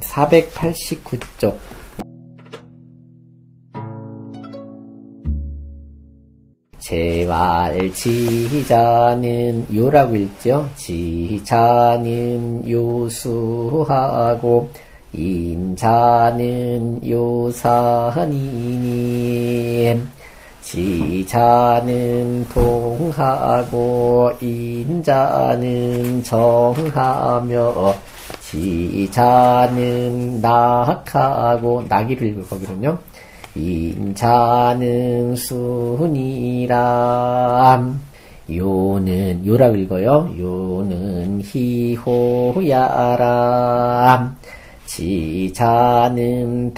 489쪽. 제발 지자는 요라고 읽죠. 지자는 요수하고 인자는 요산이니 지자는 동하고 인자는 정하며 지자는 낙하고 낙이를 읽을 거거든요. 인자는 순이라. 요는 요라고 읽어요. 요는 희호야라. 지자는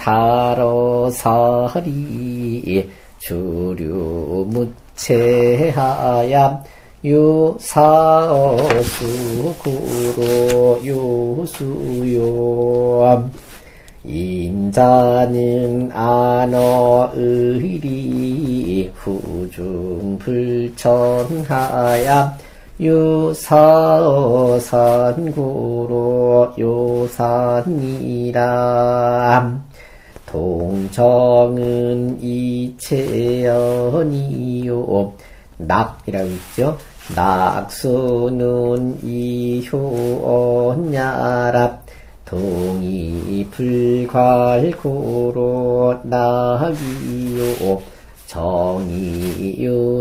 다러서리 주류무체하야. 요사어수구로 요수요. 인자는 안어의리 후중불천하야. 요사어산구로 요산이라. 동정은 이체연이요. 낙이라고 있죠. 낙수는 이효언야라. 동이 불괄구로 낙이요. 정이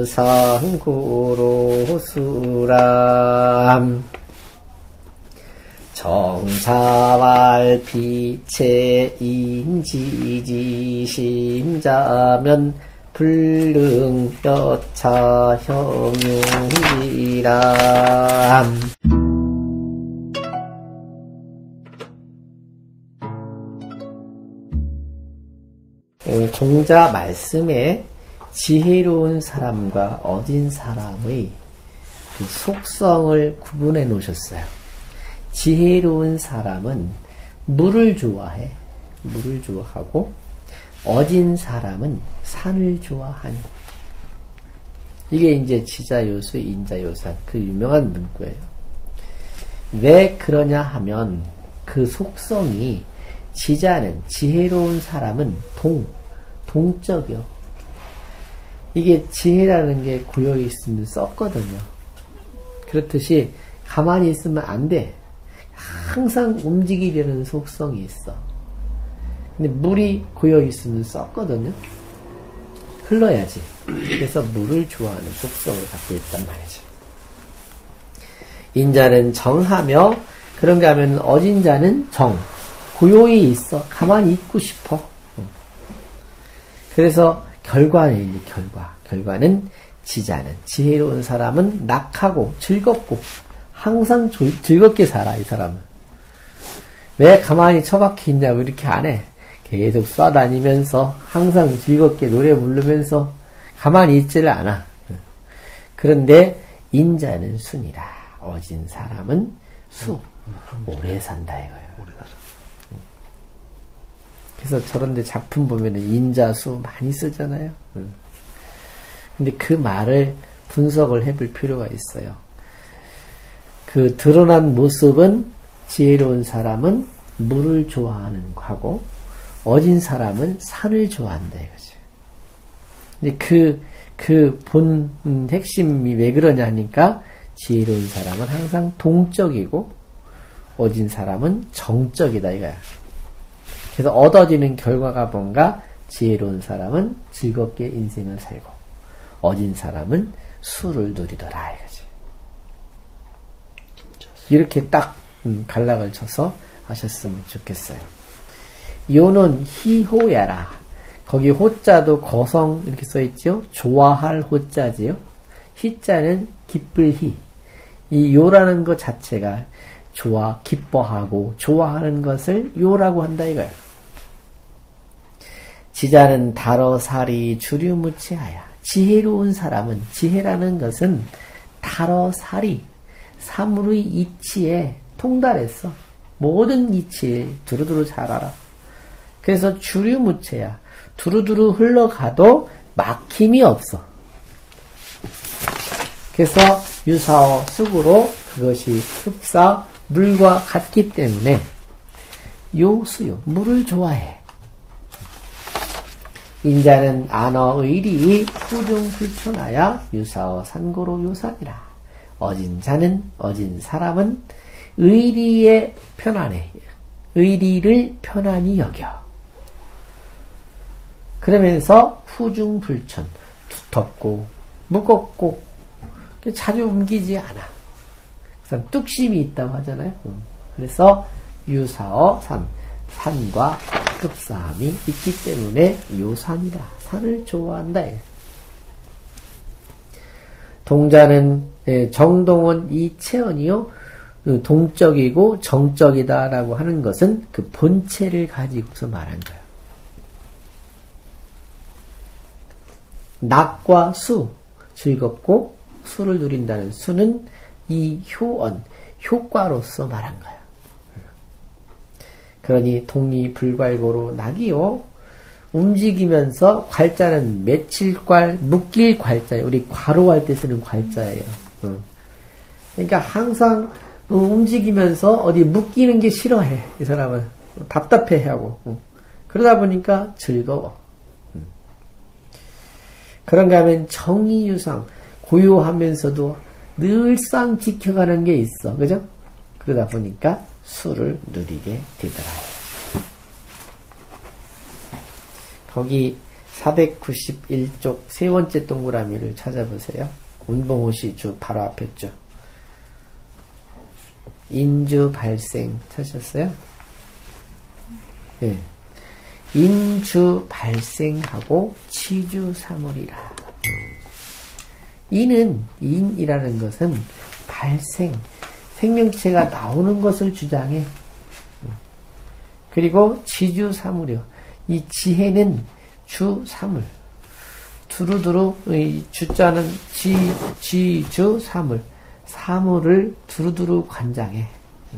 유상구로 수람. 정사왈 빛의 인지지심자면 불능여차 형용이라. 종자 말씀에 지혜로운 사람과 어진 사람의 그 속성을 구분해 놓으셨어요. 지혜로운 사람은 물을 좋아해. 물을 좋아하고 어진 사람은 산을 좋아하니. 이게 이제 지자요수, 인자요산 그 유명한 문구예요. 왜 그러냐 하면 그 속성이 지자는 지혜로운 사람은 동적이요. 이게 지혜라는 게 고여 있으면 썩거든요. 그렇듯이 가만히 있으면 안 돼. 항상 움직이려는 속성이 있어. 근데 물이 고여 있으면 썩거든요. 흘러야지. 그래서 물을 좋아하는 속성을 갖고 있단 말이죠. 인자는 정하며, 그런가 하면 어진 자는 정. 고요히 있어. 가만히 있고 싶어. 그래서 결과는 결과는 지자는 지혜로운 사람은 낙하고 즐겁고 항상 즐겁게 살아. 이 사람은 왜 가만히 처박혀 있냐고 이렇게 안 해. 계속 쏴다니면서 항상 즐겁게 노래 부르면서 가만히 있지를 않아. 그런데 인자는 순이라. 어진 사람은 수. 오래 산다 이거예요. 그래서 저런데 작품 보면은 인자수 많이 쓰잖아요. 근데 그 말을 분석을 해볼 필요가 있어요. 그 드러난 모습은 지혜로운 사람은 물을 좋아하는 거고 어진 사람은 산을 좋아한다 이거죠. 근데 그 본 핵심이 왜 그러냐 하니까 지혜로운 사람은 항상 동적이고 어진 사람은 정적이다 이거야. 그래서 얻어지는 결과가 뭔가 지혜로운 사람은 즐겁게 인생을 살고 어진 사람은 수를 누리더라 이거지. 이렇게 딱 간락을 쳐서 하셨으면 좋겠어요. 요는 희호야라. 거기 호자도 거성 이렇게 써있죠. 좋아할 호자지요. 희자는 기쁠 희. 이 요라는 것 자체가 좋아, 기뻐하고 좋아하는 것을 요라고 한다 이거야. 지자는 다러사리 주류무치하야. 지혜로운 사람은, 지혜라는 것은 다러사리, 사물의 이치에 통달했어. 모든 이치에 두루두루 잘 알아. 그래서 주류무체야. 두루두루 흘러가도 막힘이 없어. 그래서 유사어 숙으로 그것이 흡사 물과 같기 때문에 요수요. 물을 좋아해. 인자는 안어의리 후중불편하여 유사어 산고로 요산이라. 어진 자는 어진 사람은 의리에 편안해. 의리를 편안히 여겨. 그러면서 후중불천, 두텁고 무겁고 자주 옮기지 않아. 그래서 뚝심이 있다고 하잖아요. 그래서 유사어 산, 산과 급사함이 있기 때문에 요산이다. 산을 좋아한다. 동자는 정동원 이체언이요. 동적이고 정적이다라고 하는 것은 그 본체를 가지고서 말한 거예요. 낙과 수, 즐겁고 수를 누린다는 수는 이 효언, 효과로서 말한 거예요. 그러니 동리불괄고로 낙이요. 움직이면서 괄자는 며칠괄, 묶일 괄자예요. 우리 과로할 때 쓰는 괄자예요. 그러니까 항상 움직이면서 어디 묶이는 게 싫어해. 이 사람은 답답해하고. 그러다 보니까 즐거워. 그런가 하면 정의유상, 고요하면서도 늘상 지켜가는 게 있어. 그죠? 그러다 보니까 수를 누리게 되더라. 거기 491쪽 세 번째 동그라미를 찾아보세요. 운봉호시 주 바로 앞에죠. 인주 발생 찾으셨어요? 네. 인주 발생하고 치주 사물이라. 인이라는 것은 발생, 생명체가 나오는 것을 주장해. 그리고 지주 사물이요. 이 지혜는 주 사물. 두루두루, 이 주자는 지주 사물. 사물을 두루두루 관장해.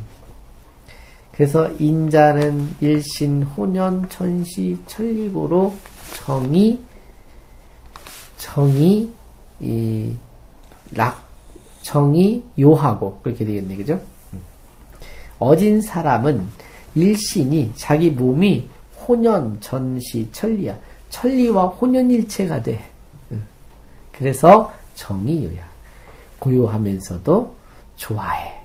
그래서 인자는 일신, 혼연, 천시, 천리고로 정이 요하고 그렇게 되겠네. 그죠? 어진 사람은 일신이 자기 몸이 혼연, 전시, 천리야. 천리와 혼연일체가 돼. 그래서 정이 요야. 고요하면서도 좋아해.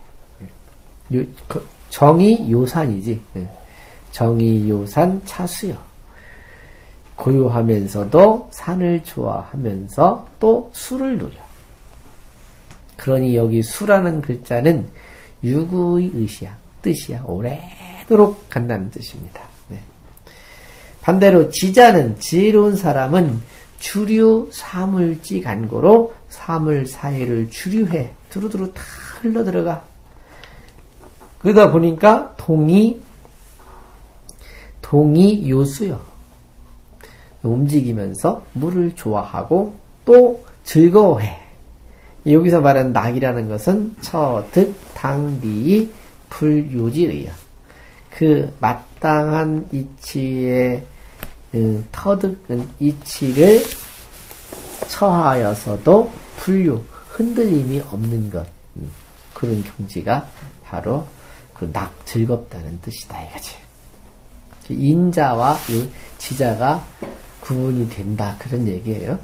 정이 요산이지. 정이 요산 차수요. 고요하면서도 산을 좋아하면서 또 수를 누려. 그러니 여기 수라는 글자는 유구의 뜻이야. 오래도록 간다는 뜻입니다. 네. 반대로 지자는 지혜로운 사람은 주류 사물지 간고로 사물 사이를 주류해. 두루두루 다 흘러들어가. 그러다 보니까 동이 요수요. 움직이면서 물을 좋아하고 또 즐거워해. 여기서 말하는 낙이라는 것은 처득 당비 불유지의야. 그 마땅한 이치의 터득은 이치를 처하여서도 불유, 흔들림이 없는 것. 그런 경지가 바로 그 낙, 즐겁다는 뜻이다 이거지. 인자와 지자가 구분이 된다 그런 얘기예요.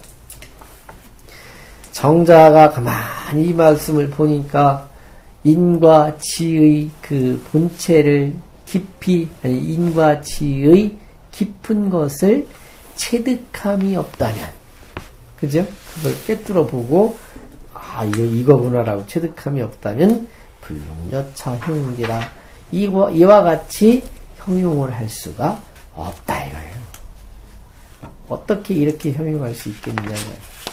정자가 가만히 이 말씀을 보니까 인과 지의 그 본체를 깊이, 인과 지의 깊은 것을 체득함이 없다면, 그죠? 그걸 꿰뚫어 보고, 이거구나라고 체득함이 없다면, 불용여차 형용기라. 이와 같이 형용을 할 수가 없다, 이거예요. 어떻게 이렇게 형용할 수 있겠느냐고요.